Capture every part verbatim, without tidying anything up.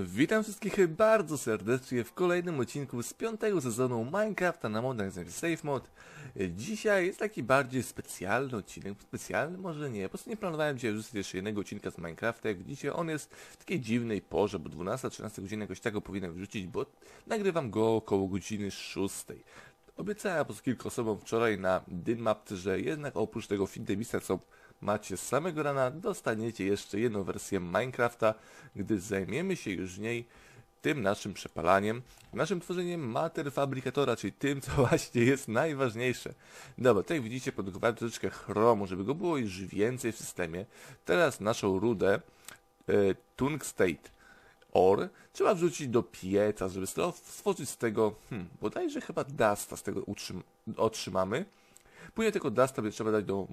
Witam wszystkich bardzo serdecznie w kolejnym odcinku z piątego sezonu Minecrafta na modach z Safe Mod. Dzisiaj jest taki bardziej specjalny odcinek, specjalny może nie, po prostu nie planowałem dzisiaj wrzucić jeszcze jednego odcinka z Minecrafta. Jak widzicie, on jest w takiej dziwnej porze, bo dwunasta trzynaста godzina jakoś tak go powinienem wrzucić, bo nagrywam go około godziny szóstej. Obiecałem po prostu kilku osobom wczoraj na Dynmap, że jednak oprócz tego Fintemista, co macie z samego rana, dostaniecie jeszcze jedną wersję Minecrafta, gdy zajmiemy się już w niej tym naszym przepalaniem, naszym tworzeniem mater fabrykatora, czyli tym, co właśnie jest najważniejsze. Dobra, tutaj widzicie, produkowałem troszeczkę chromu, żeby go było już więcej w systemie. Teraz naszą rudę e, Tungstate Ore trzeba wrzucić do pieca, żeby stworzyć z tego, hmm, bodajże chyba dusta z tego otrzymamy. Później tego dusta będzie trzeba dać do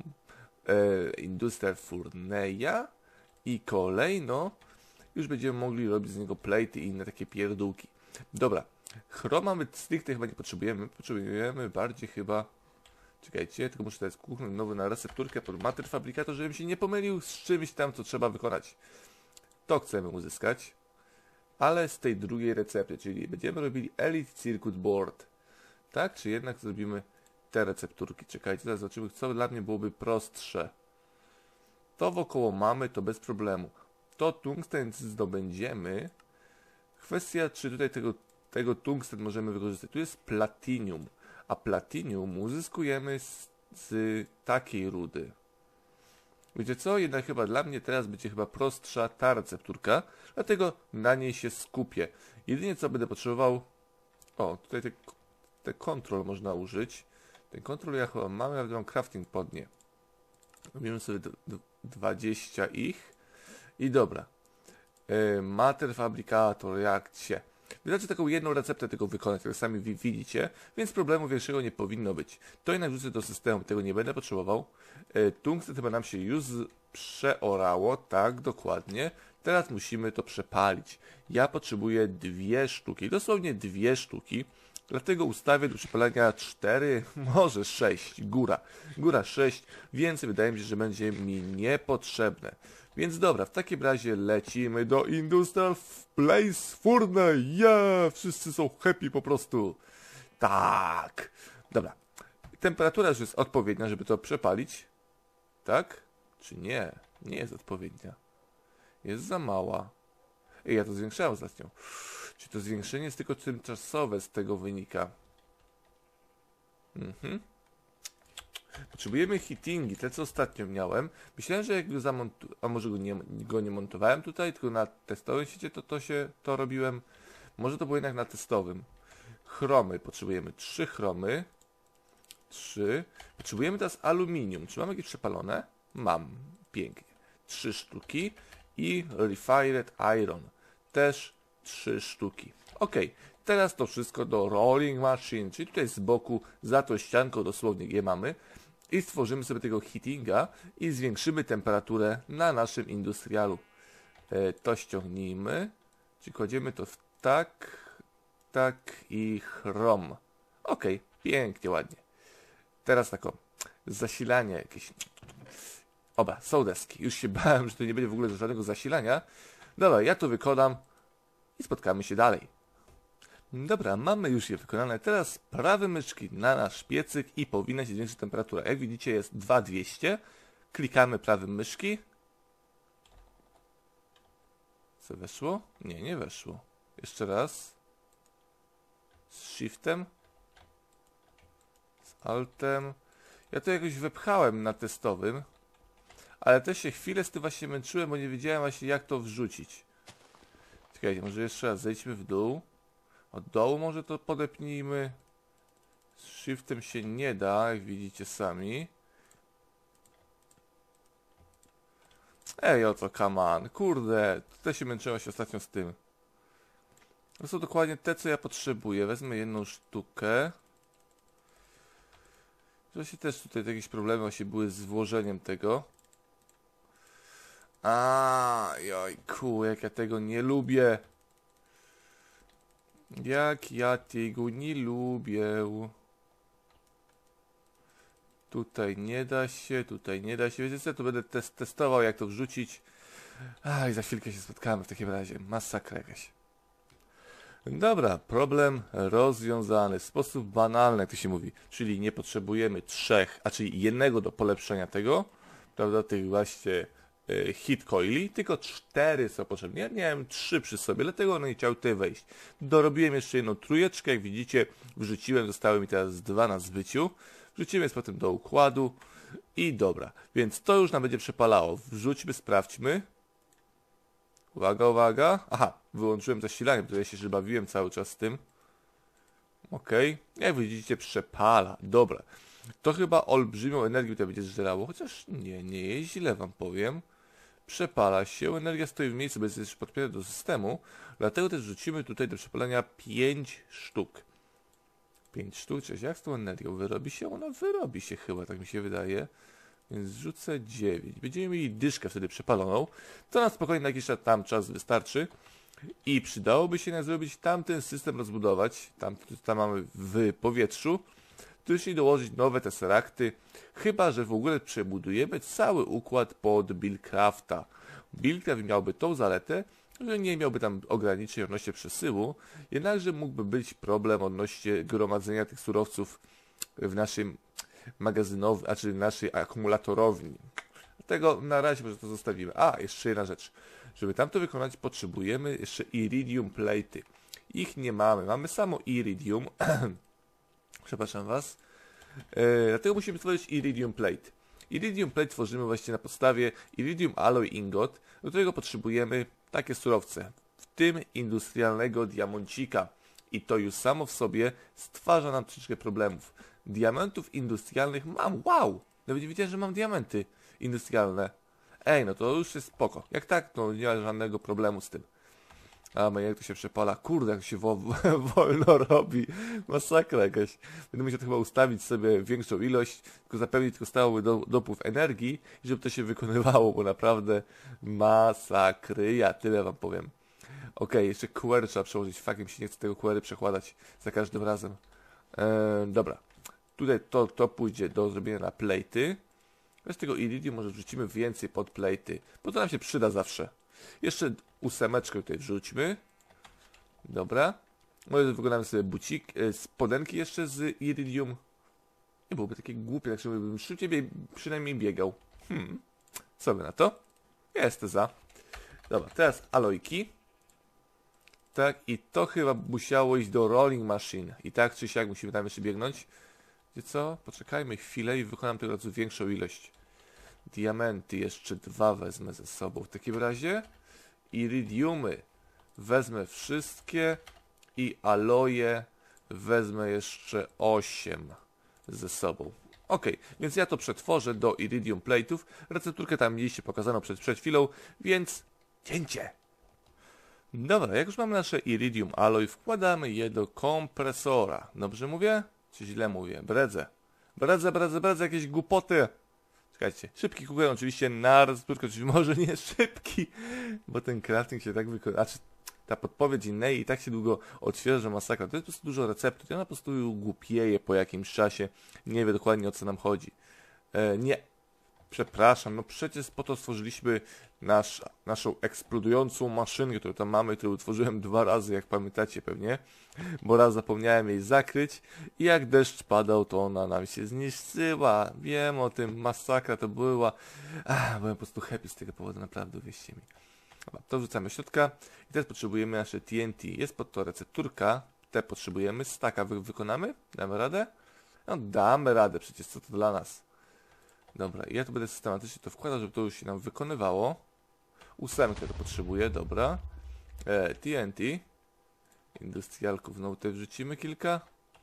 e, Industrial Furneya i kolejno już będziemy mogli robić z niego plate i inne takie pierdółki. Dobra, chrom mamy stricte chyba nie potrzebujemy, potrzebujemy bardziej chyba, czekajcie, tylko muszę teraz kuchnąć nowy na recepturkę pod mater fabrikator, żebym się nie pomylił z czymś tam, co trzeba wykonać. To chcemy uzyskać, ale z tej drugiej recepty, czyli będziemy robili Elite Circuit Board, tak? Czy jednak zrobimy te recepturki? Czekajcie, teraz zobaczymy, co dla mnie byłoby prostsze. To wokoło mamy, to bez problemu. To tungsten zdobędziemy. Kwestia, czy tutaj tego, tego tungsten możemy wykorzystać. Tu jest platinium, a platinium uzyskujemy z, z takiej rudy. Wiecie co? Jednak chyba dla mnie teraz będzie chyba prostsza ta recepturka, dlatego na niej się skupię. Jedynie co będę potrzebował... O, tutaj te, te control można użyć. Ten control ja chyba mam, ja mam crafting podnie. Robimy sobie dwadzieścia ich. I dobra. Yy, mater fabrikator, jak się. Wystarczy taką jedną receptę tego wykonać, jak sami widzicie, więc problemu większego nie powinno być. To jednak wrzucę do systemu, tego nie będę potrzebował. Yy, tungsten chyba nam się już przeorało, tak, dokładnie. Teraz musimy to przepalić. Ja potrzebuję dwie sztuki, dosłownie dwie sztuki. Dlatego ustawię do przepalania cztery, może sześć, góra. Góra sześć, więcej wydaje mi się, że będzie mi niepotrzebne. Więc dobra, w takim razie lecimy do Industrial Place Furnace. Yeah! Wszyscy są happy po prostu. Tak. Dobra. Temperatura już jest odpowiednia, żeby to przepalić. Tak? Czy nie? Nie jest odpowiednia. Jest za mała. Ej, ja to zwiększałem ostatnio. Czy to zwiększenie jest tylko tymczasowe z tego wynika? Mhm. Potrzebujemy heatingi, te co ostatnio miałem. Myślałem, że jak go zamontuję, a może go nie, go nie montowałem tutaj, tylko na testowym świecie to, to się to robiłem. Może to było jednak na testowym. Chromy, potrzebujemy trzy chromy. Trzy. Potrzebujemy teraz aluminium. Czy mam jakieś przepalone? Mam. Pięknie. Trzy sztuki. I refined iron. Też trzy sztuki. Ok. Teraz to wszystko do rolling machine, czyli tutaj z boku za tą ścianką dosłownie je mamy. I stworzymy sobie tego heatinga i zwiększymy temperaturę na naszym industrialu. E, to ściągnijmy. Czyli kładziemy to w tak, tak i chrom. Ok, pięknie, ładnie. Teraz tako, zasilanie jakieś. Oba, są deski. Już się bałem, że to nie będzie w ogóle żadnego zasilania. Dobra, ja to wykonam i spotkamy się dalej. Dobra, mamy już je wykonane. Teraz prawe myszki na nasz piecyk i powinna się zwiększyć temperatura. Jak widzicie, jest dwa tysiące dwieście. Klikamy prawym myszki. Co weszło? Nie, nie weszło. Jeszcze raz. Z shiftem. Z altem. Ja to jakoś wepchałem na testowym. Ale też się chwilę z tym właśnie męczyłem, bo nie wiedziałem właśnie jak to wrzucić. Czekajcie, może jeszcze raz zejdźmy w dół. Od dołu może to podepnijmy. Z shiftem się nie da, jak widzicie sami. Ej, oto come on. Kurde, tutaj się męczyłem się ostatnio z tym. To są dokładnie te, co ja potrzebuję. Wezmę jedną sztukę. Właśnie też tutaj jakieś problemy właśnie były z włożeniem tego. A, jojku, jak ja tego nie lubię. Jak ja tego nie lubię. Tutaj nie da się, tutaj nie da się. Wiecie co, to będę test testował jak to wrzucić. Aj, za chwilkę się spotkamy w takim razie. Masakra jakaś. Dobra, problem rozwiązany w sposób banalny, jak to się mówi. Czyli nie potrzebujemy trzech, a czyli jednego do polepszenia tego, prawda, tych właśnie y, hit coili, tylko cztery są potrzebne. Ja miałem trzy przy sobie, dlatego one nie chciały tutaj wejść. Dorobiłem jeszcze jedną trójeczkę, jak widzicie, wrzuciłem, zostały mi teraz dwa na zbyciu. Wrzucimy je z potem do układu i dobra, więc to już nam będzie przepalało. Wrzućmy, sprawdźmy. Uwaga, uwaga. Aha, wyłączyłem zasilanie, bo ja się że bawiłem cały czas z tym. Okej. Okay. Jak widzicie, przepala. Dobra. To chyba olbrzymią energię tutaj będzie zżerało, chociaż nie, nie jest źle, wam powiem. Przepala się, energia stoi w miejscu, bo jest jeszcze podpięta do systemu. Dlatego też wrzucimy tutaj do przepalania pięć sztuk. pięć sztuk, czyli jak z tą energią wyrobi się? Ona wyrobi się chyba, tak mi się wydaje. Więc rzucę dziewięć. Będziemy mieli dyszkę wtedy przepaloną. To nam spokojnie na jakiś tam czas wystarczy. I przydałoby się nam zrobić tamten system rozbudować. Tam, tam mamy w powietrzu. Czyli dołożyć nowe tesseracty. Chyba że w ogóle przebudujemy cały układ pod Buildcrafta. Buildcraft miałby tą zaletę, że nie miałby tam ograniczeń odnośnie przesyłu. Jednakże mógłby być problem odnośnie gromadzenia tych surowców w naszym magazynowym, a czy naszej akumulatorowni. Dlatego na razie może to zostawimy. A, jeszcze jedna rzecz. Żeby tam to wykonać, potrzebujemy jeszcze iridium plate'y. Ich nie mamy. Mamy samo iridium. Przepraszam was. E, dlatego musimy stworzyć iridium plate. Iridium plate tworzymy właśnie na podstawie iridium alloy ingot, do którego potrzebujemy takie surowce, w tym industrialnego diamencika. I to już samo w sobie stwarza nam troszeczkę problemów. Diamentów industrialnych mam, wow! Nawet nie wiedziałem, że mam diamenty industrialne. Ej, no to już jest spoko. Jak tak, to nie ma żadnego problemu z tym. A jak to się przepala, kurde, jak się wo wolno robi. Masakra jakaś. Będę musiał to chyba ustawić sobie większą ilość, tylko zapewnić tylko stały do, dopływ energii, żeby to się wykonywało, bo naprawdę masakry. Ja tyle wam powiem. Ok, jeszcze Q R trzeba przełożyć. Fakt, mi się nie chce tego Q R przekładać za każdym razem. Eee, dobra. Tutaj to, to pójdzie do zrobienia na plate'y. Bez tego iridium może wrzucimy więcej pod plate'y, bo to nam się przyda zawsze. Jeszcze ósemeczkę tutaj wrzućmy. Dobra. Może wykonamy sobie bucik, e, spodenki jeszcze z iridium. Nie byłoby takie głupie, jak żebym szybciej przynajmniej biegał. Hmm. Co by na to? Jest za. Dobra, teraz alojki. Tak, i to chyba musiało iść do rolling machine. I tak czy siak musimy tam jeszcze biegnąć. Wiecie co? Poczekajmy chwilę i wykonam tego razu większą ilość. Diamenty jeszcze dwa wezmę ze sobą. W takim razie iridiumy wezmę wszystkie i aloje wezmę jeszcze osiem ze sobą. Ok, więc ja to przetworzę do iridium plate'ów. Recepturkę tam mieliście pokazaną przed, przed chwilą, więc cięcie. Dobra, jak już mamy nasze iridium alloy, wkładamy je do kompresora. Dobrze mówię? Czy źle mówię? Bredzę. Bredzę, bredzę, bredzę, jakieś głupoty. Czekajcie, szybki kukuję oczywiście na recepturkę, czyli może nie szybki, bo ten crafting się tak wykonuje. Znaczy, ta podpowiedź innej i tak się długo odświeża, że masakra. To jest po prostu dużo receptur i ona po prostu głupieje po jakimś czasie. Nie wie dokładnie, o co nam chodzi. E, nie. Przepraszam, no przecież po to stworzyliśmy nasz, naszą eksplodującą maszynkę, którą tam mamy, którą utworzyłem dwa razy, jak pamiętacie pewnie, bo raz zapomniałem jej zakryć i jak deszcz padał, to ona nam się zniszczyła. Wiem o tym, masakra to była. Ach, byłem po prostu happy z tego powodu, naprawdę, wierzcie mi. Dobra, to wrzucamy do środka i teraz potrzebujemy nasze T N T. Jest pod to recepturka, te potrzebujemy, staka wy wykonamy? Damy radę? No damy radę, przecież co to dla nas. Dobra, i ja tu będę systematycznie to wkładał, żeby to już się nam wykonywało. Ósemkę to potrzebuję, dobra. E, T N T. Industrialków, no tutaj wrzucimy kilka.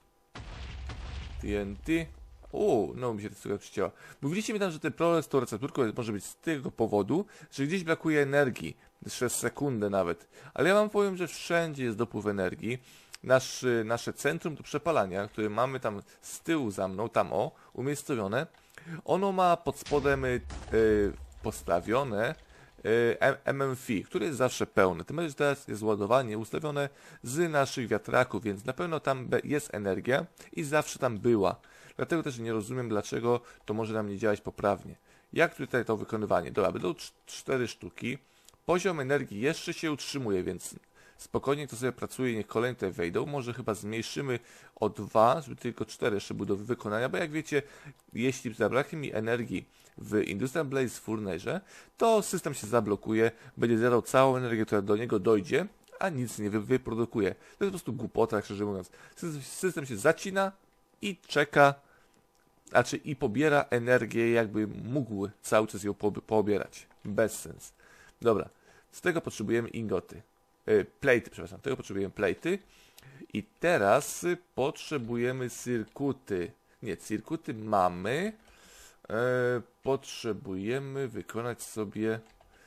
T N T. Uuu, no mi się to przycięła. Mówiliście mi tam, że ten problem z tą recepturką może być z tego powodu, że gdzieś brakuje energii. Jeszcze sekundę nawet. Ale ja wam powiem, że wszędzie jest dopływ energii. Nasz, nasze centrum do przepalania, które mamy tam z tyłu za mną, tam o, umiejscowione, ono ma pod spodem y, postawione y, M M F I, które jest zawsze pełne. Tym bardziej, że teraz jest ładowanie ustawione z naszych wiatraków, więc na pewno tam jest energia i zawsze tam była. Dlatego też nie rozumiem, dlaczego to może nam nie działać poprawnie. Jak tutaj to wykonywanie? Dobra, będą cztery sztuki. Poziom energii jeszcze się utrzymuje, więc spokojnie to sobie pracuje, niech kolejne tutaj wejdą. Może chyba zmniejszymy o dwa, żeby tylko cztery jeszcze budowy wykonania, bo jak wiecie, jeśli zabraknie mi energii w Industrial Blaze Furnace, to system się zablokuje, będzie zjadał całą energię, która do niego dojdzie, a nic nie wy wyprodukuje. To jest po prostu głupota, szczerze mówiąc. System się zacina i czeka, znaczy i pobiera energię, jakby mógł cały czas ją po pobierać. Bez sens. Dobra, z tego potrzebujemy ingoty. Yy, plejty, przepraszam, tego potrzebujemy plejty. I teraz y, potrzebujemy circuity. Nie, circuity mamy. Yy, potrzebujemy wykonać sobie...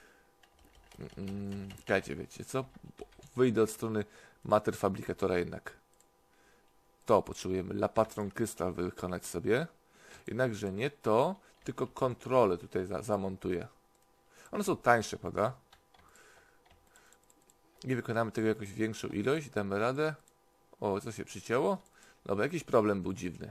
Mm, czekajcie, wiecie co? Wyjdę od strony mater fabrikatora jednak. To potrzebujemy. Lapatron Crystal wykonać sobie. Jednakże nie to, tylko kontrolę tutaj za zamontuję. One są tańsze, prawda? Nie wykonamy tego jakąś większą ilość. Damy radę. O, co się przycięło? Dobra, jakiś problem był dziwny.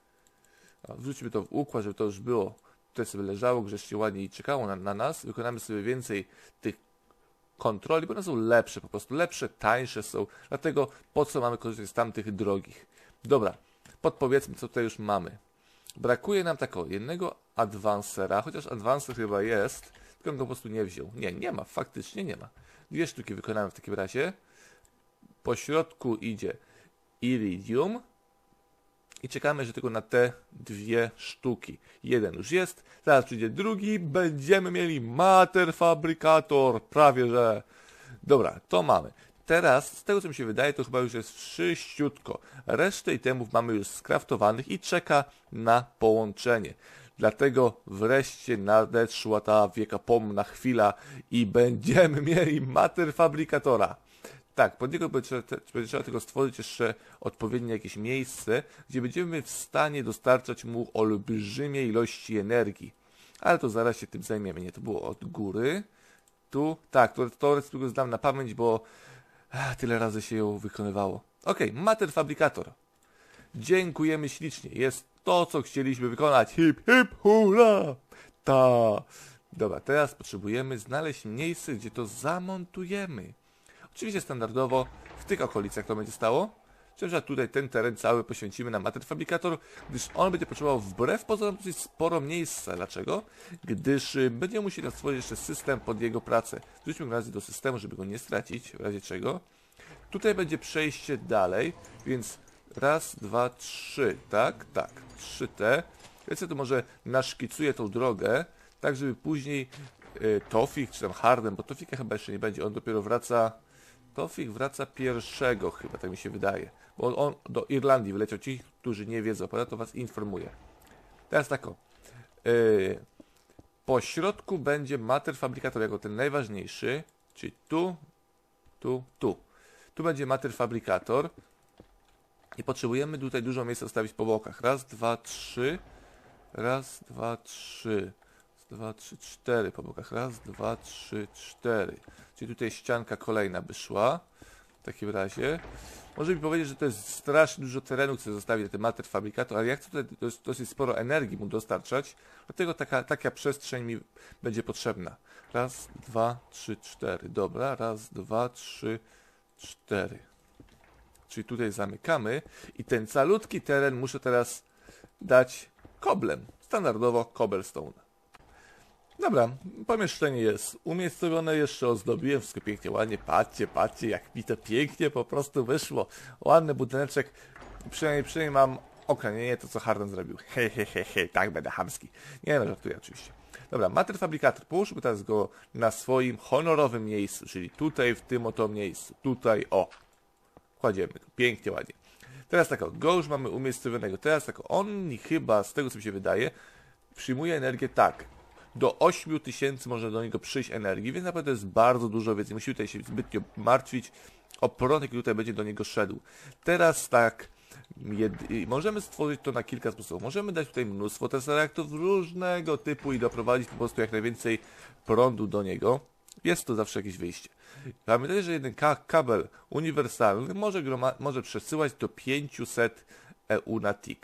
A, wrzućmy to w układ, żeby to już było. Tutaj sobie leżało grzecznie ładnie i czekało na, na nas. Wykonamy sobie więcej tych kontroli, bo one są lepsze, po prostu lepsze, tańsze są. Dlatego po co mamy korzystać z tamtych drogich? Dobra, podpowiedzmy, co tutaj już mamy. Brakuje nam takiego jednego advancera, chociaż advancer chyba jest, tylko on go po prostu nie wziął. Nie, nie ma, faktycznie nie ma. Dwie sztuki wykonamy w takim razie. Po środku idzie iridium i czekamy, że tylko na te dwie sztuki. Jeden już jest, zaraz przyjdzie drugi, będziemy mieli mater fabrikator, prawie że. Dobra, to mamy. Teraz, z tego co mi się wydaje, to chyba już jest wszyściutko. Resztę itemów mamy już skraftowanych i czeka na połączenie. Dlatego wreszcie nadeszła ta wiekopomna chwila i będziemy mieli mater fabrikatora. Tak, pod niego będzie, będzie trzeba tylko stworzyć jeszcze odpowiednie jakieś miejsce, gdzie będziemy w stanie dostarczać mu olbrzymie ilości energii. Ale to zaraz się tym zajmiemy. Nie, to było od góry. Tu, tak, to, to tylko znam na pamięć, bo ach, tyle razy się ją wykonywało. Ok, mater fabrikator. Dziękujemy ślicznie. Jest to, co chcieliśmy wykonać. Hip, hip, hurra! Ta. Dobra, teraz potrzebujemy znaleźć miejsce, gdzie to zamontujemy. Oczywiście standardowo w tych okolicach to będzie stało. Że tutaj ten teren cały poświęcimy na mater fabrikator, gdyż on będzie potrzebował wbrew pozorom dosyć sporo miejsca. Dlaczego? Gdyż będziemy musieli stworzyć jeszcze system pod jego pracę. Wróćmy w razie do systemu, żeby go nie stracić, w razie czego. Tutaj będzie przejście dalej, więc raz, dwa, trzy, tak? Tak, trzy T. Więc ja tu może naszkicuję tą drogę, tak żeby później y, Tofik, czy tam Harden, bo Tofika chyba jeszcze nie będzie, on dopiero wraca... Tofik wraca pierwszego chyba, tak mi się wydaje. Bo on do Irlandii wyleciał. Ci, którzy nie wiedzą, to was informuję. Teraz tak o. Yy, po środku będzie mater fabrikator jako ten najważniejszy. Czyli tu, tu, tu. Tu będzie mater fabrikator. I potrzebujemy tutaj dużo miejsca zostawić po bokach. Raz, dwa, trzy. Raz, dwa, trzy. Raz, dwa, trzy, cztery po bokach. Raz, dwa, trzy, cztery. Czyli tutaj ścianka kolejna by szła. W takim razie. Może mi powiedzieć, że to jest strasznie dużo terenu, chcę zostawić na ten mater fabrikator, ale ja chcę tutaj dosyć, dosyć sporo energii mu dostarczać. Dlatego taka, taka przestrzeń mi będzie potrzebna. Raz, dwa, trzy, cztery. Dobra, raz, dwa, trzy, cztery. Czyli tutaj zamykamy. I ten calutki teren muszę teraz dać koblem. Standardowo cobblestone. Dobra, pomieszczenie jest umiejscowione, jeszcze ozdobiłem, wszystko pięknie, ładnie, patrzcie, patrzcie, jak mi to pięknie po prostu wyszło. Ładny budyneczek, przynajmniej, przynajmniej mam okna, nie, nie to co Harden zrobił. Hej, hej, hej, hej, tak będę chamski. Nie no, żartuję oczywiście. Dobra, mater fabrikator, połóżmy teraz go na swoim honorowym miejscu, czyli tutaj, w tym oto miejscu, tutaj, o. Kładziemy go, pięknie, ładnie. Teraz tak, o, go już mamy umiejscowionego, teraz tak, on chyba, z tego co mi się wydaje, przyjmuje energię tak. Do ośmiu tysięcy może do niego przyjść energii, więc naprawdę jest bardzo dużo, więc nie musimy tutaj się zbytnio martwić o prąd, jaki tutaj będzie do niego szedł. Teraz tak, jed... możemy stworzyć to na kilka sposobów. Możemy dać tutaj mnóstwo tesseractów różnego typu i doprowadzić po prostu jak najwięcej prądu do niego. Jest to zawsze jakieś wyjście. Pamiętajcie, że jeden ka kabel uniwersalny może, może przesyłać do pięciuset E U na tick.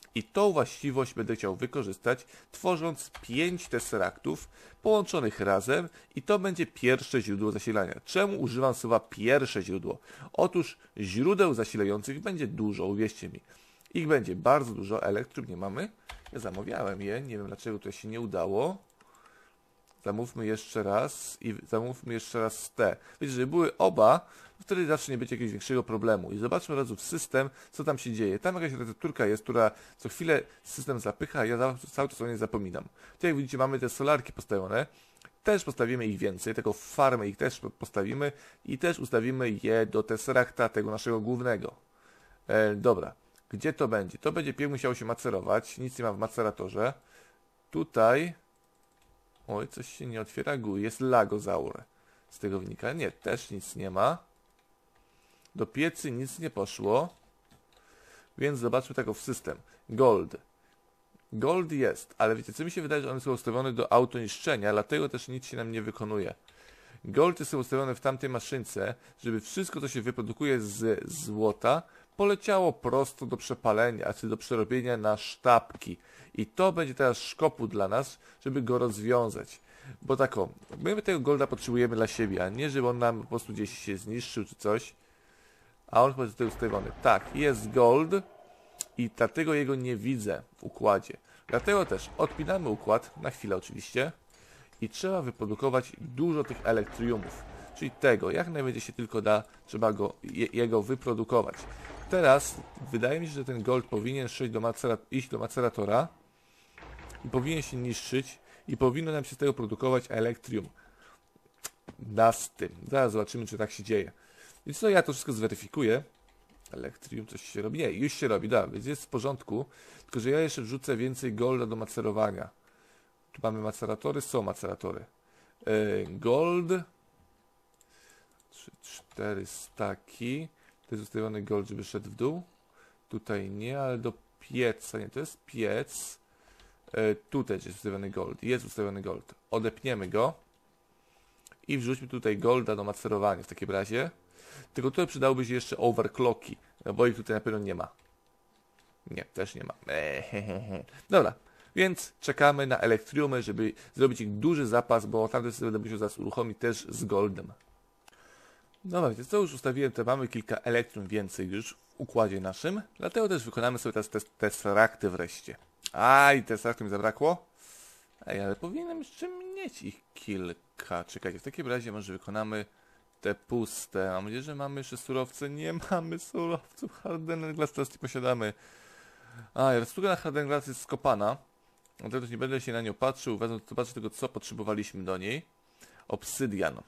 I tą właściwość będę chciał wykorzystać, tworząc pięć tesseractów połączonych razem i to będzie pierwsze źródło zasilania. Czemu używam słowa pierwsze źródło? Otóż źródeł zasilających będzie dużo, uwierzcie mi. Ich będzie bardzo dużo, elektrum nie mamy. Ja zamawiałem je, nie wiem dlaczego to się nie udało. Zamówmy jeszcze raz i zamówmy jeszcze raz te. Wiecie, żeby były oba, wtedy zawsze nie będzie jakiegoś większego problemu. I zobaczmy od razu w system, co tam się dzieje. Tam jakaś recepturka jest, która co chwilę system zapycha, a ja cały czas o niej zapominam. Tu jak widzicie, mamy te solarki postawione. Też postawimy ich więcej, taką farmę ich też postawimy i też ustawimy je do tesseracta tego naszego głównego. E, dobra, gdzie to będzie? To będzie pierw musiało się macerować, nic nie ma w maceratorze. Tutaj... Oj, coś się nie otwiera, góry. Jest lagozaur. Z tego wynika. Nie, też nic nie ma. Do piecy nic nie poszło. Więc zobaczmy tego w system. Gold. Gold jest, ale wiecie, co mi się wydaje, że one są ustawione do autoniszczenia, dlatego też nic się nam nie wykonuje. Gold jest ustawione w tamtej maszynce, żeby wszystko, co się wyprodukuje z złota, poleciało prosto do przepalenia, czy do przerobienia na sztabki. I to będzie teraz szkopu dla nas, żeby go rozwiązać. Bo tak o, my tego golda potrzebujemy dla siebie, a nie żeby on nam po prostu gdzieś się zniszczył czy coś. A on chyba jest tutaj ustawiony. Tak, jest gold i dlatego jego nie widzę w układzie. Dlatego też odpinamy układ, na chwilę oczywiście, i trzeba wyprodukować dużo tych elektriumów. Czyli tego, jak najwięcej się tylko da, trzeba go, je, jego wyprodukować. Teraz wydaje mi się, że ten gold powinien do macera, iść do maceratora i powinien się niszczyć i powinno nam się z tego produkować elektrium. Da z tym. Zaraz zobaczymy, czy tak się dzieje. Więc co, ja to wszystko zweryfikuję. Elektrium, coś się robi? Nie, już się robi, da, więc jest w porządku. Tylko, że ja jeszcze wrzucę więcej golda do macerowania. Tu mamy maceratory, są maceratory. Yy, gold. trzy, cztery staki. To jest ustawiony gold, żeby szedł w dół. Tutaj nie, ale do pieca. Nie, to jest piec. E, tutaj jest ustawiony gold. Jest ustawiony gold. Odepniemy go. I wrzućmy tutaj golda do macerowania w takim razie. Tylko tutaj przydałoby się jeszcze overclocki. Bo ich tutaj na pewno nie ma. Nie, też nie ma. Ehehehe. Dobra. Więc czekamy na elektriumy, żeby zrobić ich duży zapas, bo tamte sobie będę musiał zaraz uruchomić też z goldem. Dobra, więc to już ustawiłem, to mamy kilka elektrum więcej już w układzie naszym, dlatego też wykonamy sobie teraz te tesseracty wreszcie. Aj, tesseracty mi zabrakło. Ej, ale powinienem jeszcze mieć ich kilka. Czekajcie, w takim razie może wykonamy te puste. Mam nadzieję, że mamy jeszcze surowce. Nie mamy surowców. Hardened Glass teraz nie posiadamy. A, restruktura na Hardened Glass jest skopana. Dlatego też nie będę się na nią patrzył. Wezmę, zobaczę tego, co potrzebowaliśmy do niej. Obsydian.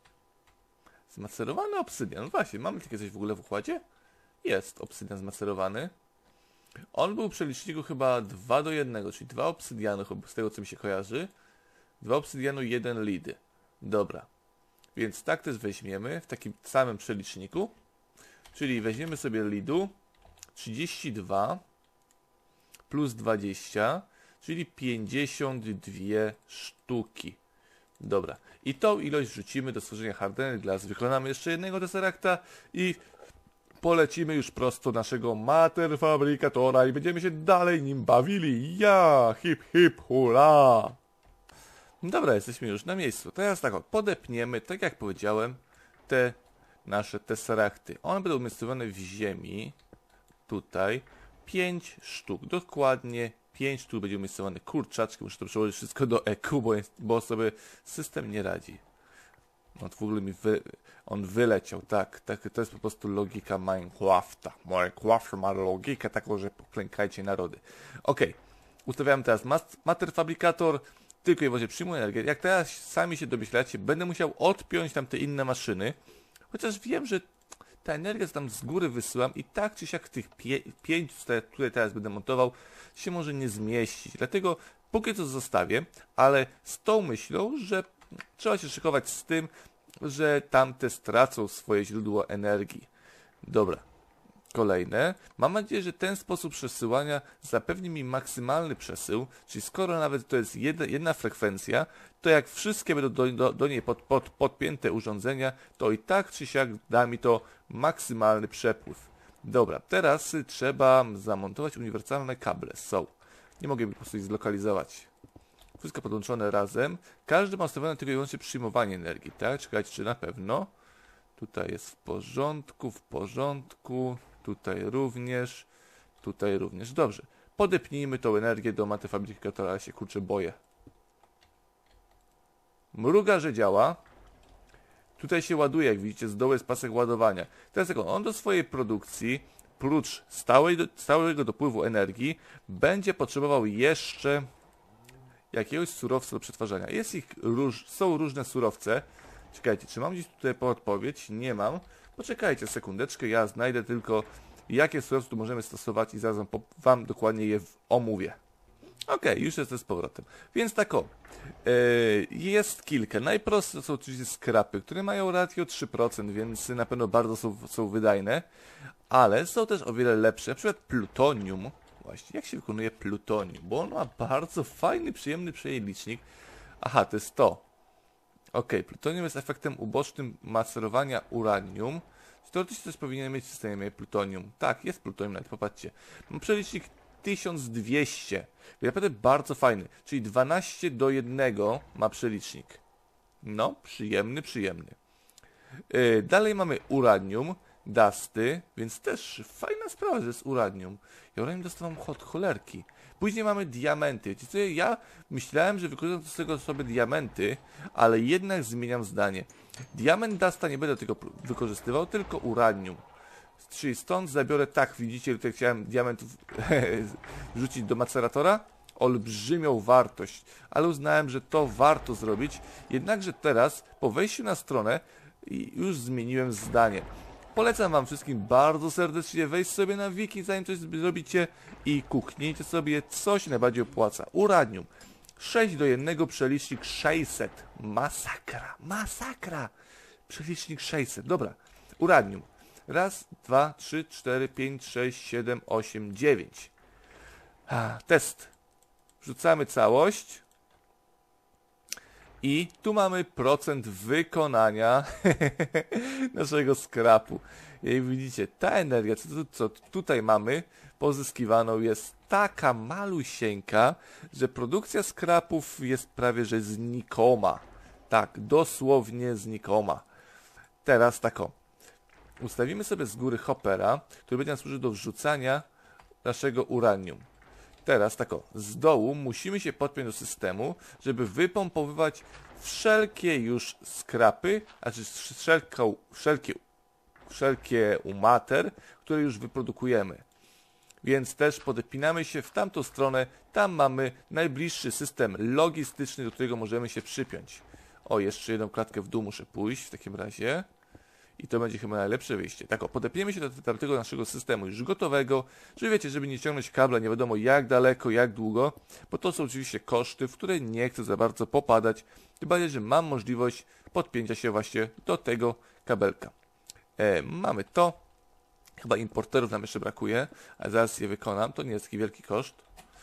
Zmacerowany obsydian. No właśnie, mamy takie coś w ogóle w układzie? Jest obsydian zmacerowany. On był w przeliczniku chyba dwa do jednego, czyli dwa obsydiany, z tego co mi się kojarzy. dwa obsydianu, jeden lead. Dobra. Więc tak też weźmiemy w takim samym przeliczniku. Czyli weźmiemy sobie leadu trzydzieści dwa plus dwadzieścia, czyli pięćdziesiąt dwie sztuki. Dobra. I tą ilość wrzucimy do stworzenia Hardened Glass. Wykonamy jeszcze jednego tesseracta i polecimy już prosto do naszego Mater Fabrikatora i będziemy się dalej nim bawili. Ja, hip hip hula. Dobra, jesteśmy już na miejscu. Teraz tak, podepniemy, tak jak powiedziałem, te nasze tesseracty. One będą umiejscowione w ziemi. Tutaj. pięć sztuk. Dokładnie pięć sztuk będzie umiejscowane. Kurczaczki, muszę to przełożyć wszystko do E Q, bo, jest, bo sobie system nie radzi. No to w ogóle mi wy, on wyleciał, tak, tak. To jest po prostu logika Minecrafta. Minecraft ma logikę taką, że poklękajcie narody. Ok, ustawiamy teraz Mater Fabrikator. Tylko i wyłącznie przyjmuję energię. Jak teraz sami się domyślacie, będę musiał odpiąć tam te inne maszyny. Chociaż wiem, że ta energia, co tam z góry wysyłam, i tak czy siak tych pie pięć, które teraz będę montował, się może nie zmieścić. Dlatego póki co zostawię, ale z tą myślą, że trzeba się szykować z tym, że tamte stracą swoje źródło energii. Dobra. Kolejne. Mam nadzieję, że ten sposób przesyłania zapewni mi maksymalny przesył, czyli skoro nawet to jest jedna, jedna frekwencja, to jak wszystkie będą do, do, do niej pod, pod, podpięte urządzenia, to i tak czy siak da mi to maksymalny przepływ. Dobra, teraz y, trzeba zamontować uniwersalne kable. Są. Nie mogę po prostu ich zlokalizować. Wszystko podłączone razem. Każdy ma ustawione tylko i wyłącznie przyjmowanie energii, tak? Czekajcie, czy na pewno. Tutaj jest w porządku, w porządku. Tutaj również. Tutaj również. Dobrze. Podepnijmy tą energię do matefabrykatora, ja się kurczę boję. Mruga, że działa. Tutaj się ładuje, jak widzicie, z dołu jest pasek ładowania. Teraz tak, on do swojej produkcji, prócz stałej, stałego dopływu energii, będzie potrzebował jeszcze jakiegoś surowca do przetwarzania. Jest ich róż, są różne surowce. Czekajcie, czy mam gdzieś tutaj podpowiedź? Nie mam. Poczekajcie sekundeczkę, ja znajdę tylko, jakie surowce tu możemy stosować i zaraz wam, wam dokładnie je omówię. Ok, już jestem z powrotem. Więc tak o, yy, jest kilka. Najprostsze są oczywiście skrapy, które mają ratio trzy procent, więc na pewno bardzo są, są wydajne. Ale są też o wiele lepsze, na przykład plutonium. Właśnie, jak się wykonuje plutonium? Bo on ma bardzo fajny, przyjemny przejęlicznik. Aha, to jest to. Ok, plutonium jest efektem ubocznym macerowania uranium. Teoretycznie też powinien mieć w systemie plutonium. Tak, jest plutonium, nawet popatrzcie. Mam przelicznik tysiąc dwieście. Naprawdę bardzo fajny. Czyli dwanaście do jednego ma przelicznik. No, przyjemny, przyjemny. Yy, dalej mamy uranium, dusty, więc też fajna sprawa, że jest uranium. Ja uranium dostałem od cholerki. Później mamy diamenty. Wiecie co, ja myślałem, że wykorzystam z tego sobie diamenty, ale jednak zmieniam zdanie. Diament dusta nie będę tego wykorzystywał, tylko uranium. Czyli stąd zabiorę, tak widzicie, tutaj chciałem diamentów wrzucić do maceratora, olbrzymią wartość, ale uznałem, że to warto zrobić, jednakże teraz po wejściu na stronę już zmieniłem zdanie. Polecam wam wszystkim bardzo serdecznie wejść sobie na wiki, zanim coś zrobicie i kuknijcie sobie, co się najbardziej opłaca. Uranium. sześć do jednego przelicznik sześćset. Masakra, masakra. Przelicznik sześćset, dobra. Uranium. Raz, dwa, trzy, cztery, pięć, sześć, siedem, osiem, dziewięć. A, test. Wrzucamy całość. I tu mamy procent wykonania naszego skrapu. Jak widzicie, ta energia, co, co tutaj mamy, pozyskiwaną jest taka malusieńka, że produkcja skrapów jest prawie że znikoma. Tak, dosłownie znikoma. Teraz tak o. Ustawimy sobie z góry hoppera, który będzie nam służył do wrzucania naszego uranium. Teraz tak o, z dołu musimy się podpiąć do systemu, żeby wypompowywać wszelkie już skrapy, znaczy wszelką, wszelkie, wszelkie umater, które już wyprodukujemy. Więc też podpinamy się w tamtą stronę, tam mamy najbliższy system logistyczny, do którego możemy się przypiąć. O, jeszcze jedną klatkę w dół muszę pójść w takim razie. I to będzie chyba najlepsze wyjście. Tak o, podepniemy się do, do tego naszego systemu już gotowego, żeby wiecie, żeby nie ciągnąć kabla nie wiadomo jak daleko, jak długo, bo to są oczywiście koszty, w które nie chcę za bardzo popadać, tym bardziej, że mam możliwość podpięcia się właśnie do tego kabelka. E, mamy to, chyba importerów nam jeszcze brakuje, ale zaraz je wykonam, to nie jest taki wielki koszt.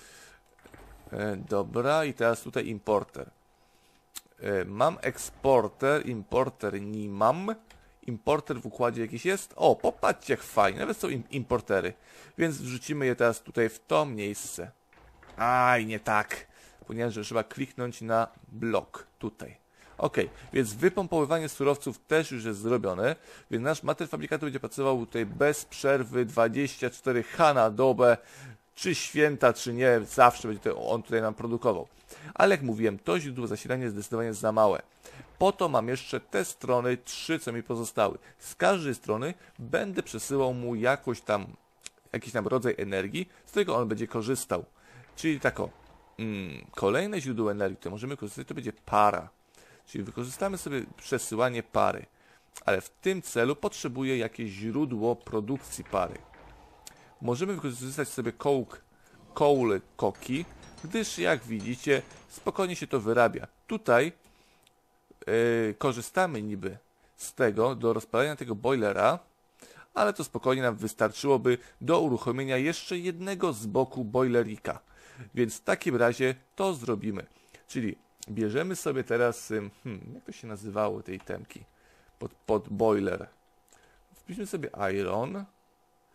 E, dobra, i teraz tutaj importer. E, mam eksporter, importer nie mam. Importer w układzie jakiś jest. O, popatrzcie jak fajnie, nawet są importery. Więc wrzucimy je teraz tutaj w to miejsce. Aj, nie tak. Ponieważ trzeba kliknąć na blok. Tutaj. Ok, więc wypompowywanie surowców też już jest zrobione. Więc nasz matefabrykator będzie pracował tutaj bez przerwy dwadzieścia cztery H na dobę. Czy święta, czy nie, zawsze będzie on tutaj nam produkował. Ale jak mówiłem, to źródło zasilania jest zdecydowanie za małe. Po to mam jeszcze te strony, trzy, co mi pozostały. Z każdej strony będę przesyłał mu jakoś tam, jakiś tam rodzaj energii, z którego on będzie korzystał. Czyli tak o, mm, kolejne źródło energii, które możemy korzystać, to będzie para. Czyli wykorzystamy sobie przesyłanie pary. Ale w tym celu potrzebuję jakieś źródło produkcji pary. Możemy wykorzystać sobie coke, coal koki, gdyż jak widzicie, spokojnie się to wyrabia. Tutaj Yy, korzystamy niby z tego do rozpalania tego boilera, ale to spokojnie nam wystarczyłoby do uruchomienia jeszcze jednego z boku boilerika. Więc w takim razie to zrobimy. Czyli bierzemy sobie teraz, hmm, jak to się nazywało tej temki, pod, pod boiler. Wpiszmy sobie iron.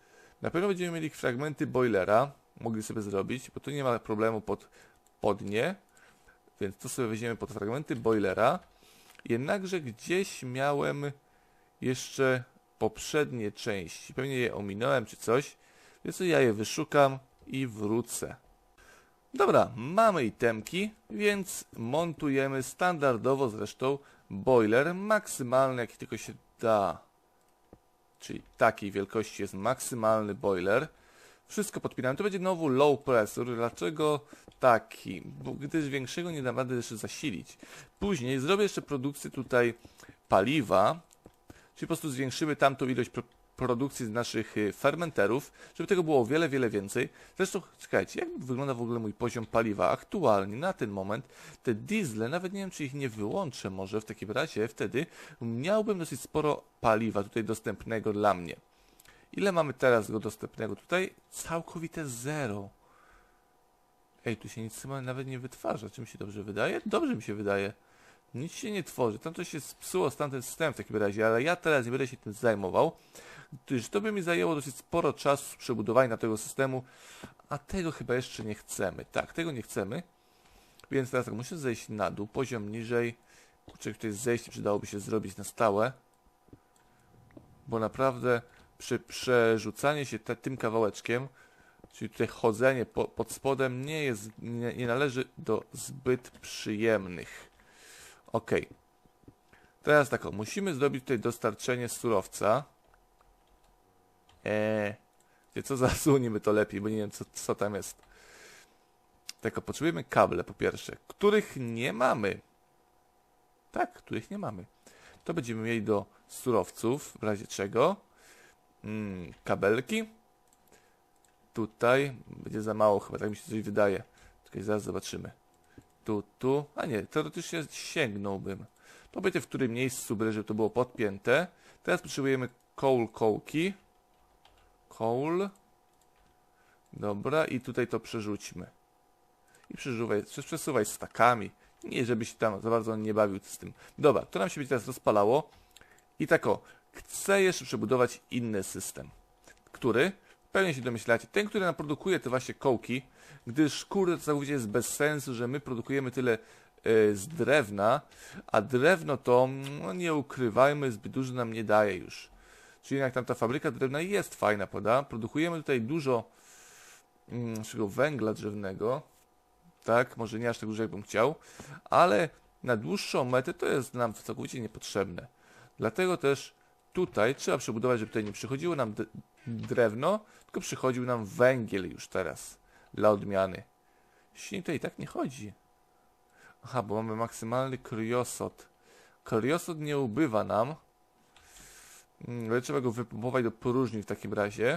Na pewno będziemy mieli fragmenty boilera, mogli sobie zrobić, bo tu nie ma problemu pod, pod nie, więc to sobie weźmiemy pod fragmenty boilera. Jednakże gdzieś miałem jeszcze poprzednie części, pewnie je ominąłem czy coś, więc ja je wyszukam i wrócę. Dobra, mamy itemki, więc montujemy standardowo zresztą boiler maksymalny, jaki tylko się da. Czyli takiej wielkości jest maksymalny boiler. Wszystko podpinałem. To będzie znowu low pressure. Dlaczego taki? Bo gdyż większego nie dam rady jeszcze zasilić. Później zrobię jeszcze produkcję tutaj paliwa, czyli po prostu zwiększymy tamtą ilość pro produkcji z naszych fermenterów, żeby tego było o wiele, wiele więcej. Zresztą, czekajcie, jak wygląda w ogóle mój poziom paliwa aktualnie, na ten moment? Te diesle, nawet nie wiem, czy ich nie wyłączę może, w takim razie wtedy miałbym dosyć sporo paliwa tutaj dostępnego dla mnie. Ile mamy teraz go dostępnego? Tutaj całkowite zero. Ej, tu się nic chyba nawet nie wytwarza. Czy mi się dobrze wydaje? Dobrze mi się wydaje. Nic się nie tworzy. Tam coś się spsuło z tamten system w takim razie, ale ja teraz nie będę się tym zajmował, gdyż to by mi zajęło dosyć sporo czasu przebudowania tego systemu, a tego chyba jeszcze nie chcemy. Tak, tego nie chcemy. Więc teraz tak, muszę zejść na dół, poziom niżej. Kurczę, tutaj zejście przydałoby się zrobić na stałe, bo naprawdę przy przerzucanie się te, tym kawałeczkiem, czyli tutaj chodzenie po, pod spodem nie jest, nie, nie należy do zbyt przyjemnych. Ok. Teraz tak, o, musimy zrobić tutaj dostarczenie surowca. Eee, wie co, zasunimy to lepiej, bo nie wiem co, co tam jest. Tak, o, potrzebujemy kable po pierwsze, których nie mamy. Tak, których nie mamy. To będziemy mieli do surowców, w razie czego. Mm, kabelki. Tutaj będzie za mało chyba, tak mi się coś wydaje. Czekaj, zaraz zobaczymy. Tu, tu. A nie, teoretycznie sięgnąłbym. To będzie w którym miejscu, żeby to było podpięte. Teraz potrzebujemy coal kołki. Coal. Dobra, i tutaj to przerzućmy. I przesuwaj, przesuwaj stakami. Nie, żebyś tam za bardzo nie bawił z tym. Dobra, to nam się będzie teraz rozpalało. I tak o, chcę jeszcze przebudować inny system. Który? Pewnie się domyślacie. Ten, który nam produkuje te właśnie kołki, gdyż kurde, to całkowicie jest bez sensu, że my produkujemy tyle yy, z drewna, a drewno to, no nie ukrywajmy, zbyt dużo nam nie daje już. Czyli jednak tam ta fabryka drewna jest fajna, prawda? Produkujemy tutaj dużo yy, naszego węgla drzewnego. Tak, może nie aż tak dużo, jakbym chciał, ale na dłuższą metę to jest nam całkowicie niepotrzebne. Dlatego też tutaj trzeba przebudować, żeby tutaj nie przychodziło nam drewno, tylko przychodził nam węgiel już teraz, dla odmiany. Jeśli to i tak nie chodzi. Aha, bo mamy maksymalny kryosot. Kryosot nie ubywa nam, ale trzeba go wypompować do próżni w takim razie.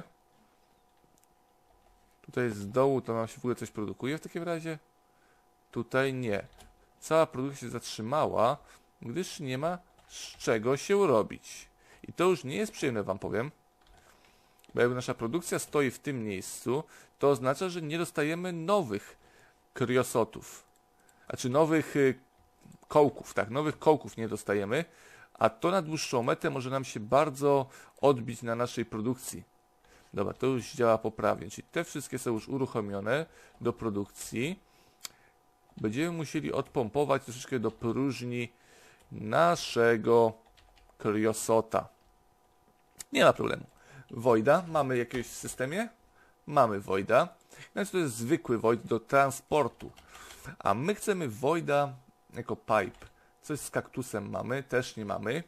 Tutaj z dołu to nam się w ogóle coś produkuje w takim razie? Tutaj nie. Cała produkcja się zatrzymała, gdyż nie ma z czego się robić. I to już nie jest przyjemne, wam powiem. Bo jakby nasza produkcja stoi w tym miejscu, to oznacza, że nie dostajemy nowych kryosotów. Znaczy nowych y, kołków, tak, nowych kołków nie dostajemy, a to na dłuższą metę może nam się bardzo odbić na naszej produkcji. Dobra, to już działa poprawnie, czyli te wszystkie są już uruchomione do produkcji. Będziemy musieli odpompować troszeczkę do próżni naszego kryosota. Nie ma problemu. Voida mamy jakiegoś w systemie? Mamy Voida. Znaczy to jest zwykły Void do transportu. A my chcemy Voida jako pipe. Coś z kaktusem mamy? Też nie mamy.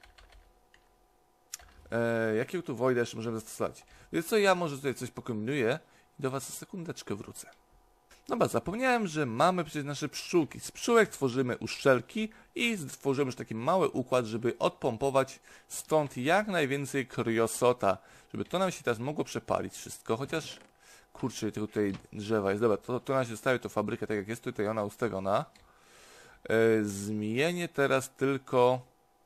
Eee, jakiego tu Voida jeszcze możemy zastosować? Więc co, ja może tutaj coś pokombinuję i do was za sekundeczkę wrócę. Dobra, zapomniałem, że mamy przecież nasze pszczółki. Z pszczółek tworzymy uszczelki i stworzymy już taki mały układ, żeby odpompować stąd jak najwięcej kryosota, żeby to nam się teraz mogło przepalić wszystko, chociaż kurczę, tego tutaj drzewa jest. Dobra, to, to nam się zostawi to fabrykę, tak jak jest tutaj ona ustawiona. Yy, zmienię teraz tylko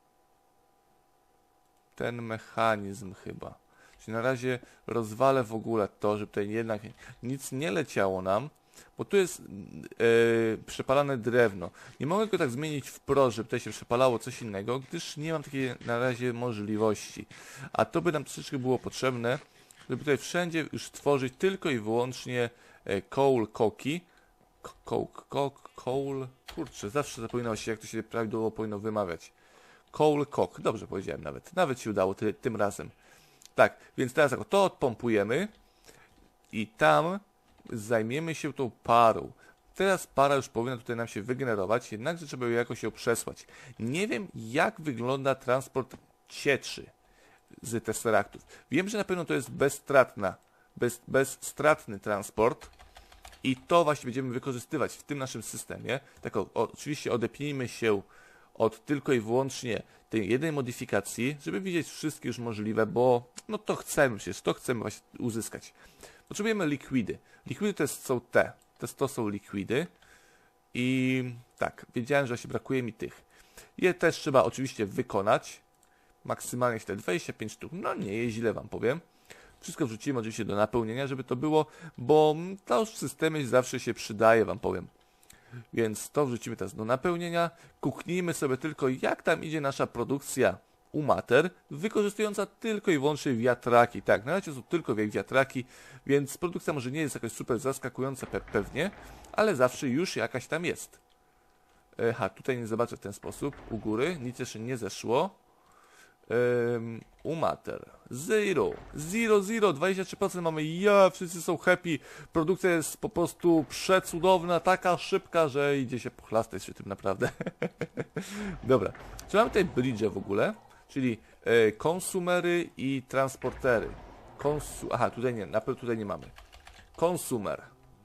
ten mechanizm chyba. Czyli na razie rozwalę w ogóle to, żeby tutaj jednak nic nie leciało nam. Bo tu jest yy, przepalane drewno. Nie mogę go tak zmienić wprost, żeby tutaj się przepalało coś innego, gdyż nie mam takiej na razie możliwości. A to by nam troszeczkę było potrzebne, żeby tutaj wszędzie już tworzyć tylko i wyłącznie coal coki. Coke, coke, coal, kurczę, zawsze zapominał się, jak to się prawidłowo powinno wymawiać. Coal coke, dobrze powiedziałem nawet, nawet się udało ty, tym razem. Tak, więc teraz jako to odpompujemy i tam zajmiemy się tą parą. Teraz para już powinna tutaj nam się wygenerować, jednakże trzeba ją jakoś ją przesłać. Nie wiem, jak wygląda transport cieczy z Tesseraktów. Wiem, że na pewno to jest bezstratna, bez, bezstratny transport i to właśnie będziemy wykorzystywać w tym naszym systemie. Tak o, oczywiście odepnijmy się od tylko i wyłącznie tej jednej modyfikacji, żeby widzieć wszystkie już możliwe, bo no to chcemy przecież, to chcemy właśnie uzyskać. Potrzebujemy likwidy. Likwidy to jest, są te. To, to są likwidy. I tak, wiedziałem, że właśnie brakuje mi tych. Je też trzeba oczywiście wykonać. Maksymalnie te dwadzieścia pięć sztuk. No nie jest źle, wam powiem. Wszystko wrzucimy oczywiście do napełnienia, żeby to było, bo to w systemie zawsze się przydaje, wam powiem. Więc to wrzucimy teraz do napełnienia. Kuknijmy sobie tylko, jak tam idzie nasza produkcja u Mater, wykorzystująca tylko i wyłącznie wiatraki. Tak, na razie są tylko wiatraki, więc produkcja może nie jest jakaś super zaskakująca pe pewnie, ale zawsze już jakaś tam jest. Aha, tutaj nie zobaczę w ten sposób, u góry, nic jeszcze nie zeszło. Um, u Mater, zero, zero, zero, dwadzieścia trzy procent mamy, ja, wszyscy są happy, produkcja jest po prostu przecudowna, taka szybka, że idzie się pochlastać przy tym naprawdę. Dobra, czy mamy tutaj bridge w ogóle? Czyli e, konsumery i transportery. Konsu Aha, tutaj nie, na pewno tutaj nie mamy. Konsumer.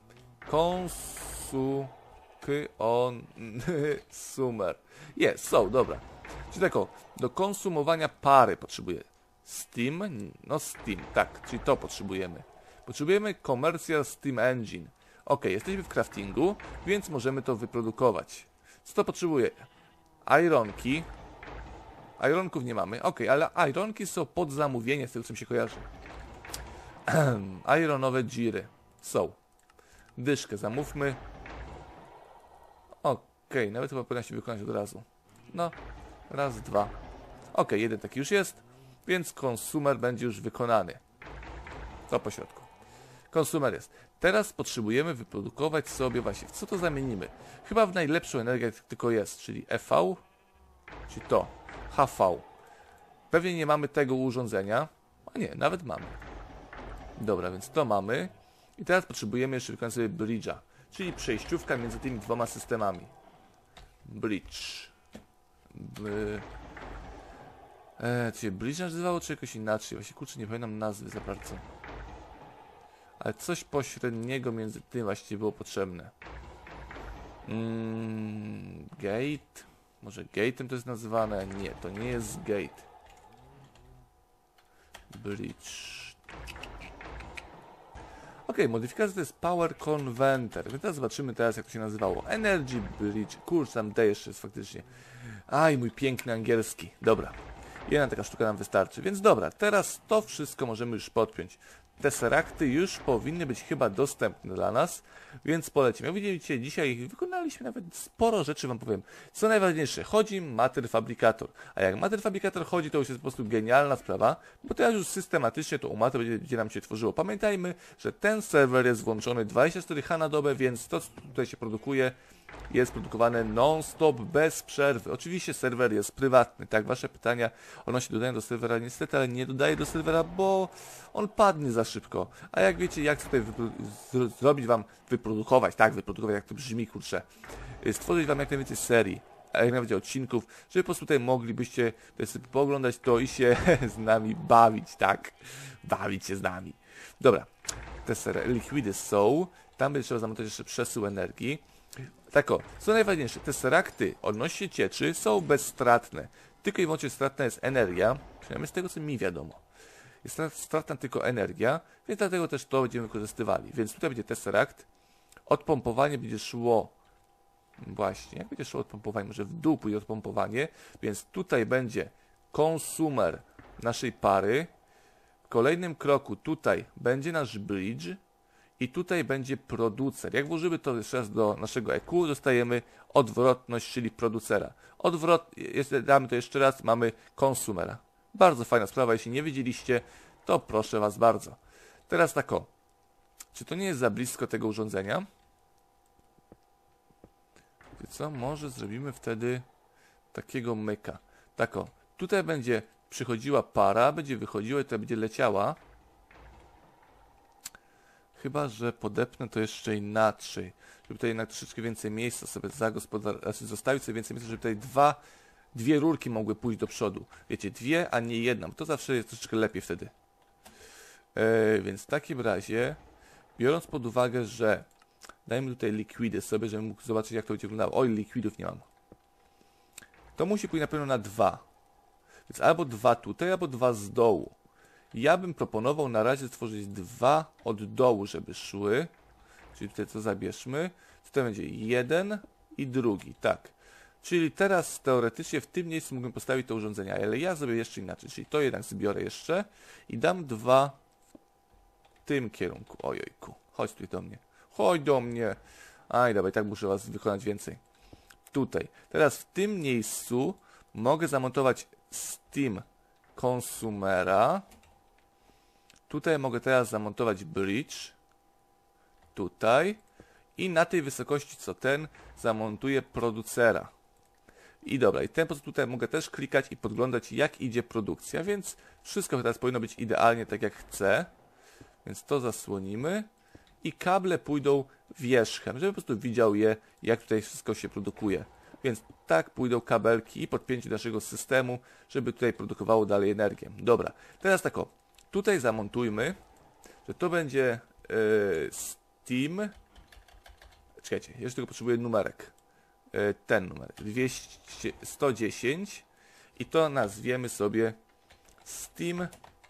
Konsu... on... sumer. Jest, są, dobra. Czyli tak o, do konsumowania pary potrzebuję Steam, no Steam, tak, czyli to potrzebujemy. Potrzebujemy Commercial Steam Engine. Ok, jesteśmy w craftingu, więc możemy to wyprodukować. Co to potrzebuje? Ironki. Ironków nie mamy, ok, ale ironki są pod zamówienie, z tego co mi się kojarzy. Ironowe giry są. Dyszkę zamówmy. Ok, nawet chyba powinna się wykonać od razu. No, raz, dwa. Ok, jeden taki już jest, więc konsumer będzie już wykonany. To po środku. Konsumer jest. Teraz potrzebujemy wyprodukować sobie właśnie, w co to zamienimy? Chyba w najlepszą energię jak tylko jest, czyli E V, czyli to, H V. Pewnie nie mamy tego urządzenia, a nie, nawet mamy. Dobra, więc to mamy. I teraz potrzebujemy jeszcze wykonać sobie bridge'a, czyli przejściówka między tymi dwoma systemami. Bridge. B... Eee, czy się bridge nazywało, czy jakoś inaczej? Właśnie kurczę, nie pamiętam nazwy za bardzo. Ale coś pośredniego między tym właściwie było potrzebne. Mm, gate? Może gate'em to jest nazywane? Nie, to nie jest gate. Bridge. Ok, modyfikacja to jest Power Converter. My teraz zobaczymy teraz, jak to się nazywało. Energy Bridge. Kurczę, tam D jeszcze jest faktycznie. Aj, mój piękny angielski. Dobra. Jedna taka sztuka nam wystarczy. Więc dobra, teraz to wszystko możemy już podpiąć. Tesseracty już powinny być chyba dostępne dla nas, więc polecimy. Jak widzicie, dzisiaj wykonaliśmy nawet sporo rzeczy, wam powiem. Co najważniejsze, chodzi Matter Fabrikator. A jak Matter Fabrikator chodzi, to już jest po prostu genialna sprawa, bo teraz już systematycznie to u Matter będzie, będzie nam się tworzyło. Pamiętajmy, że ten serwer jest włączony dwadzieścia cztery H na dobę, więc to, co tutaj się produkuje, jest produkowane non-stop, bez przerwy. Oczywiście serwer jest prywatny, tak? Wasze pytania odnośnie dodania do serwera niestety, ale nie dodaję do serwera, bo on padnie za szybko. A jak wiecie, jak tutaj zrobić wam, wyprodukować, tak, wyprodukować, jak to brzmi, kurczę, stworzyć wam jak najwięcej serii, a jak najwięcej odcinków, żeby po prostu tutaj moglibyście tutaj sobie pooglądać to i się z nami bawić, tak? Bawić się z nami. Dobra, te serie, likwidy są, tam będzie trzeba zamontować jeszcze przesył energii. Tak o, co najważniejsze, te Tesseracty odnośnie cieczy są bezstratne. Tylko i wyłącznie stratna jest energia, przynajmniej z tego co mi wiadomo. Jest stratna tylko energia, więc dlatego też to będziemy wykorzystywali. Więc tutaj będzie Tesseract, odpompowanie będzie szło, właśnie, jak będzie szło odpompowanie, może w dół pójdzie odpompowanie, więc tutaj będzie konsumer naszej pary. W kolejnym kroku tutaj będzie nasz bridge. I tutaj będzie producer. Jak włożymy to jeszcze raz do naszego E Q, dostajemy odwrotność, czyli producera. Odwrot, damy to jeszcze raz, mamy konsumera. Bardzo fajna sprawa, jeśli nie widzieliście, to proszę was bardzo. Teraz tak o. Czy to nie jest za blisko tego urządzenia? Wiecie co? Może zrobimy wtedy takiego myka. Tak o. Tutaj będzie przychodziła para, będzie wychodziła i tutaj będzie leciała. Chyba że podepnę to jeszcze inaczej. Żeby tutaj jednak troszeczkę więcej miejsca sobie zagospodarować, znaczy zostawić sobie więcej miejsca, żeby tutaj dwa, dwie rurki mogły pójść do przodu. Wiecie, dwie, a nie jedna. To zawsze jest troszeczkę lepiej wtedy. Yy, więc w takim razie, biorąc pod uwagę, że dajmy tutaj likwidy sobie, żebym mógł zobaczyć, jak to będzie wyglądało. Oj, likwidów nie mam. To musi pójść na pewno na dwa. Więc albo dwa tutaj, albo dwa z dołu. Ja bym proponował na razie stworzyć dwa od dołu, żeby szły. Czyli tutaj co zabierzmy. Tutaj będzie jeden i drugi, tak. Czyli teraz teoretycznie w tym miejscu mógłbym postawić to urządzenie, ale ja zrobię jeszcze inaczej. Czyli to jednak zbiorę jeszcze i dam dwa w tym kierunku. Ojojku, chodź tutaj do mnie. Chodź do mnie. Aj, dobra, i tak muszę was wykonać więcej. Tutaj. Teraz w tym miejscu mogę zamontować Steam konsumera. Tutaj mogę teraz zamontować bridge. Tutaj. I na tej wysokości co ten zamontuję producera. I dobra, i ten sposób tutaj mogę też klikać i podglądać, jak idzie produkcja, więc wszystko teraz powinno być idealnie tak jak chcę. Więc to zasłonimy. I kable pójdą wierzchem, żeby po prostu widział je, jak tutaj wszystko się produkuje. Więc tak pójdą kabelki i podpięcie do naszego systemu, żeby tutaj produkowało dalej energię. Dobra, teraz tak o. Tutaj zamontujmy, że to będzie yy, Steam. Czekajcie, jeszcze tylko potrzebuję numerek. Yy, ten numerek, dwieście, sto dziesięć i to nazwiemy sobie Steam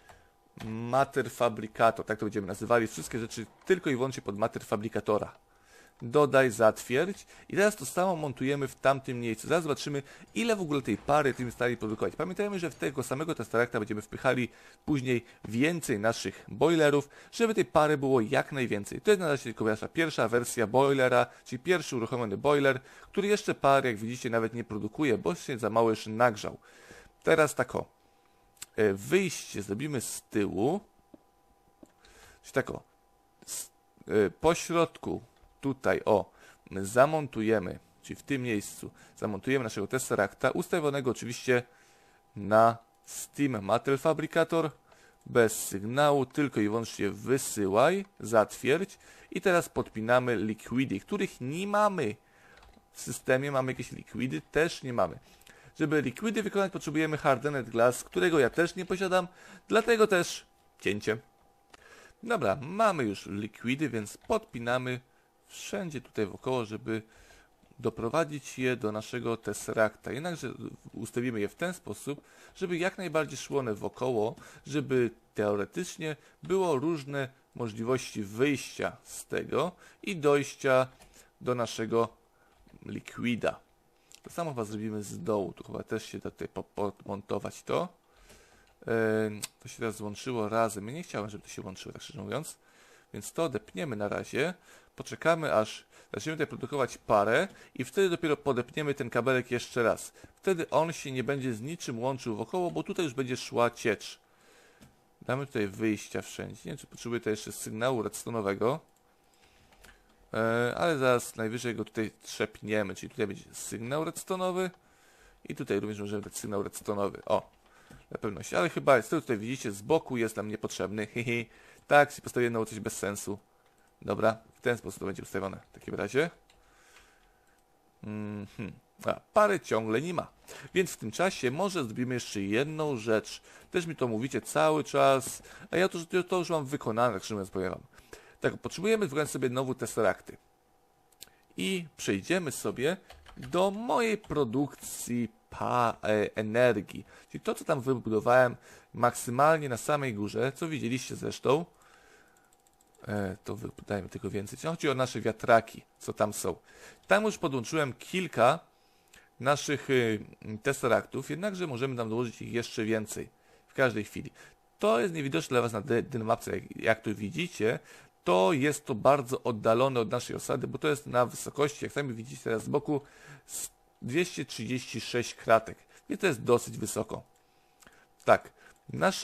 Matter Fabricator. Tak to będziemy nazywali. Wszystkie rzeczy tylko i wyłącznie pod Matter Fabricatora. Dodaj, zatwierdź. I teraz to samo montujemy w tamtym miejscu. Zaraz zobaczymy, ile w ogóle tej pary tym stali produkować. Pamiętajmy, że w tego samego Tesseracta będziemy wpychali później więcej naszych boilerów, żeby tej pary było jak najwięcej. To jest na razie tylko nasza pierwsza wersja boilera, czyli pierwszy uruchomiony boiler, który jeszcze par, jak widzicie, nawet nie produkuje, bo się za mało jeszcze nagrzał. Teraz tak o. Wyjście zrobimy z tyłu. Czyli tak o. Po środku tutaj, o, my zamontujemy, czyli w tym miejscu, zamontujemy naszego Tesseracta, ustawionego oczywiście na Steam Matter Fabricator, bez sygnału, tylko i wyłącznie wysyłaj, zatwierdź i teraz podpinamy likwidy, których nie mamy. W systemie mamy jakieś likwidy, też nie mamy. Żeby likwidy wykonać, potrzebujemy Hardened Glass, którego ja też nie posiadam, dlatego też cięcie. Dobra, mamy już likwidy, więc podpinamy wszędzie tutaj wokoło, żeby doprowadzić je do naszego Tesseracta. Jednakże ustawimy je w ten sposób, żeby jak najbardziej szło one wokoło, żeby teoretycznie było różne możliwości wyjścia z tego i dojścia do naszego likwida. To samo chyba zrobimy z dołu, tu chyba też się da tutaj podmontować to. Yy, to się teraz złączyło razem. Ja nie chciałem, żeby to się łączyło, tak szczerze mówiąc. Więc to odepniemy na razie. Poczekamy, aż zaczniemy tutaj produkować parę i wtedy dopiero podepniemy ten kabelek jeszcze raz. Wtedy on się nie będzie z niczym łączył wokoło, bo tutaj już będzie szła ciecz. Damy tutaj wyjścia wszędzie. Nie wiem, czy potrzebuję tutaj jeszcze sygnału redstone'owego. Yy, ale zaraz najwyżej go tutaj trzepniemy, czyli tutaj będzie sygnał redstone'owy i tutaj również możemy dać sygnał redstone'owy. O, na pewności, ale chyba z tyłu tutaj widzicie, z boku jest nam niepotrzebny. Hehe. Tak, się postawiłem na coś bez sensu. Dobra, w ten sposób to będzie ustawione w takim razie. Mm -hmm. A, pary ciągle nie ma. Więc w tym czasie może zrobimy jeszcze jedną rzecz. Też mi to mówicie cały czas, a ja to, to już mam wykonane, tak szczerze mówiąc powiem wam. Tak, potrzebujemy wykonać sobie nowe Tesseracty. I przejdziemy sobie do mojej produkcji pa e, energii. Czyli to, co tam wybudowałem maksymalnie na samej górze, co widzieliście zresztą. E, to dajmy tylko więcej. Chodzi o nasze wiatraki, co tam są. Tam już podłączyłem kilka naszych y, Tesseractów, jednakże możemy tam dołożyć ich jeszcze więcej w każdej chwili. To jest niewidoczne dla was na dynamapce, jak, jak tu widzicie. To jest to bardzo oddalone od naszej osady, bo to jest na wysokości, jak sami widzicie teraz z boku, dwieście trzydzieści sześć kratek. Więc to jest dosyć wysoko. Tak, nasze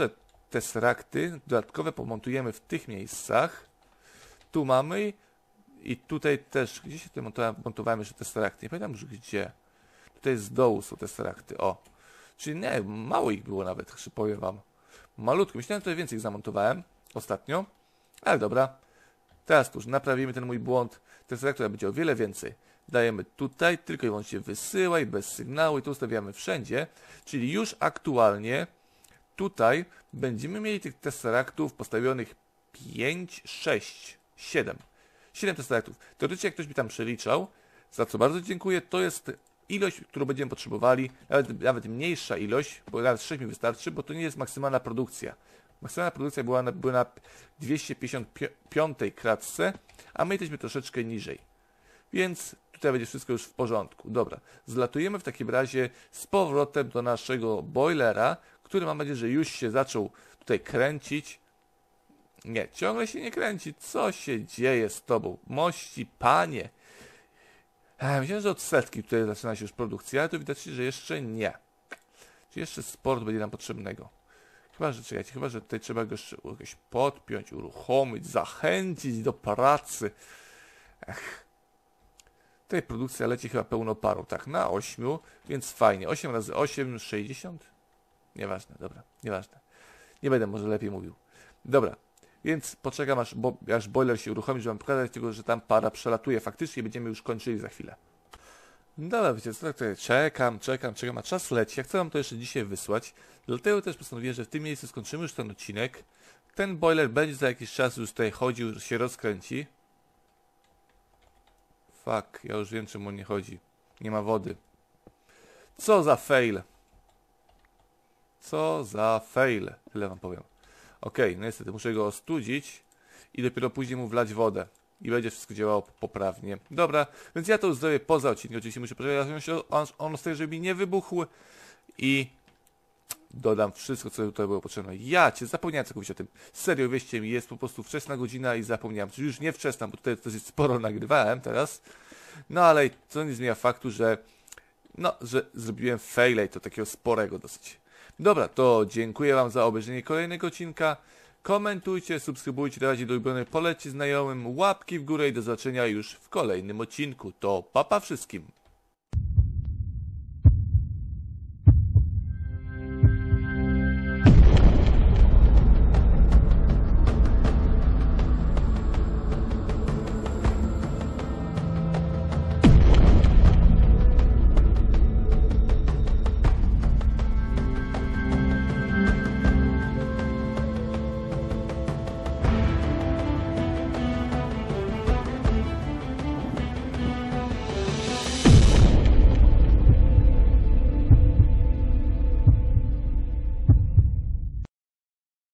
tesseracty dodatkowe pomontujemy w tych miejscach. Tu mamy i tutaj też, gdzie się tutaj montowałem, montowałem jeszcze tesseracty, nie pamiętam już gdzie. Tutaj z dołu są tesseracty, o. Czyli nie, mało ich było nawet, jeszcze powiem wam. Malutko, myślałem, że tutaj więcej ich zamontowałem ostatnio, ale dobra. Teraz tu już naprawimy ten mój błąd. Tesseractura będzie o wiele więcej. Dajemy tutaj, tylko i wyłącznie wysyłaj, bez sygnału i to ustawiamy wszędzie. Czyli już aktualnie tutaj będziemy mieli tych tesseractów postawionych pięć, sześć, siedem. siedem tesseractów. Teoretycznie jak ktoś by tam przeliczał, za co bardzo dziękuję, to jest ilość, którą będziemy potrzebowali, nawet, nawet mniejsza ilość, bo nawet sześć mi wystarczy, bo to nie jest maksymalna produkcja. Maksymalna produkcja była na, była na dwieście pięćdziesiąt piątej kratce, a my jesteśmy troszeczkę niżej. Więc tutaj będzie wszystko już w porządku. Dobra, zlatujemy w takim razie z powrotem do naszego boilera, który mam nadzieję, że już się zaczął tutaj kręcić. Nie, ciągle się nie kręci. Co się dzieje z tobą? Mości, panie. Ech, myślałem, że od setki tutaj zaczyna się już produkcja, ale to widać, że jeszcze nie. Czy jeszcze sport będzie nam potrzebnego? Chyba, że czekajcie, chyba, że tutaj trzeba go jeszcze jakoś podpiąć, uruchomić, zachęcić do pracy. Ech. Tutaj produkcja leci chyba pełną parą, tak, na ośmiu, więc fajnie. osiem razy osiem, sześćdziesiąt? Nieważne, dobra, nieważne. Nie będę może lepiej mówił. Dobra, więc poczekam aż, bo, aż boiler się uruchomi, żeby wam pokazać tego, że tam para przelatuje faktycznie, będziemy już kończyli za chwilę. Dobra, wiecie co, tak tutaj czekam, czekam, czekam, a czas leci. Ja chcę wam to jeszcze dzisiaj wysłać, dlatego też postanowiłem, że w tym miejscu skończymy już ten odcinek. Ten boiler będzie za jakiś czas już tutaj chodził, że się rozkręci. Fuck, ja już wiem, czemu nie chodzi. Nie ma wody. Co za fail. Co za fail. Tyle wam powiem. Okej, okay, no niestety muszę go ostudzić i dopiero później mu wlać wodę. I będzie wszystko działało poprawnie. Dobra, więc ja to już zrobię poza odcinkiem. Oczywiście muszę poczekać, aż on stoi, żeby mi nie wybuchł. I dodam wszystko, co tutaj było potrzebne. Ja cię zapomniałem całkowicie o tym. Serio, wieście mi, jest po prostu wczesna godzina i zapomniałem. Czyli już nie wczesna, bo tutaj dosyć sporo nagrywałem teraz. No ale to nie zmienia faktu, że no, że zrobiłem faila i to takiego sporego dosyć. Dobra, to dziękuję wam za obejrzenie kolejnego odcinka. Komentujcie, subskrybujcie, dawajcie do ulubionych, polećcie znajomym, łapki w górę i do zobaczenia już w kolejnym odcinku. To pa pa wszystkim!